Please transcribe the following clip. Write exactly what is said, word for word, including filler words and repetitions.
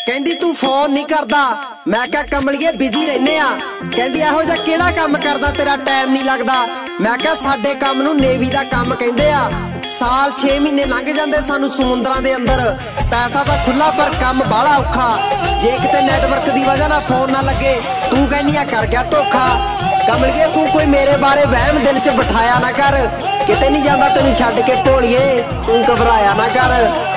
कहंदी तू फोन नहीं करदा। मैं क्या कमलिए बिजी रहने आ। कहंदी इहो जिहा किहड़ा काम करदा तेरा टाइम नहीं लगदा। मैं क्या साडे काम नूं नेवी दा काम कहंदे आ। साल छे महीने लंघ जांदे सानू समुद्रां दे अंदर। पैसा तां खुला पर काम बाहला औखा। जे किते नैटवर्क दी वजह नाल फोन ना लगे तू कहनी आ कर गया धोखा। कमलिए तू कोई मेरे बारे वहम दिल च बिठाया ना कर। किते नहीं जांदा तैनूं छड्ड के भोलिए तू घबराया ना कर।